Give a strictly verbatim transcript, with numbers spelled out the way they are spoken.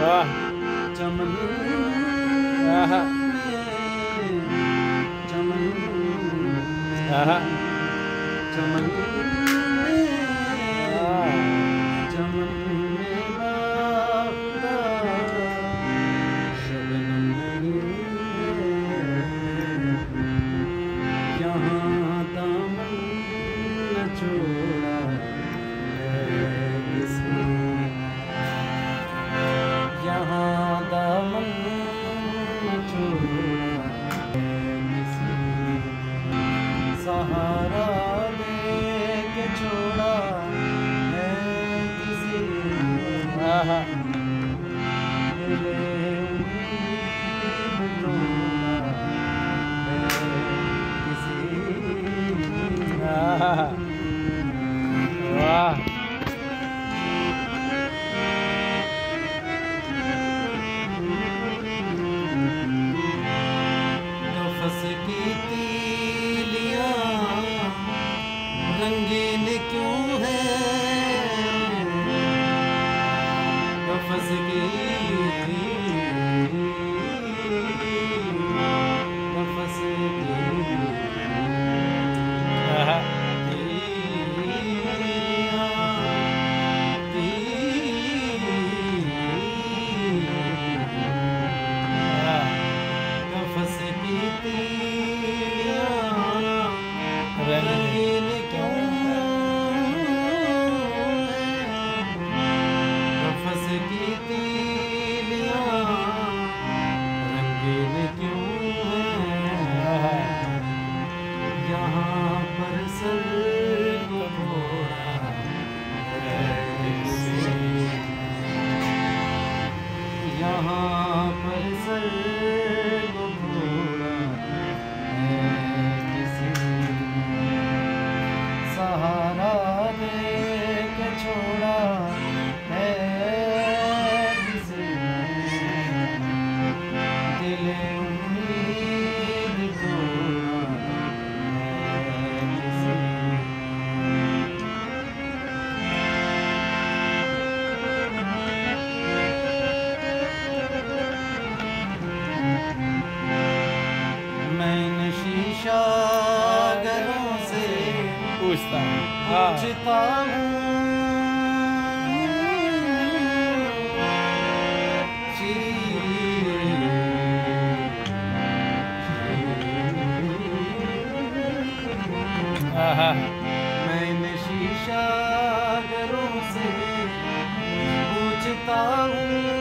चमन चमन चमन चमन यहाँ दामन न छोड़ा किसी, यहाँ दामन न छोड़ा किसी, सहारा दे के छोड़ा है किसी, दिले उम्मीद तोड़ा है किसी। वाह नफस की तीलियां रंगीन क्यों है, नफस की नफस रंगीन क्यों है, नफस की तीलियां रंगीन क्यों है, यहाँ पर सर को थोड़ा है किसी, यहाँ पर सर को थोड़ा है किसी, सहारा दे के छोड़ा है किसी, दिले उम्मीद तोड़ा है किसी। मैंने शीशा घरों से पूछता पूछता हूँ, मैंने शीशा घरों से पूछता हूँ,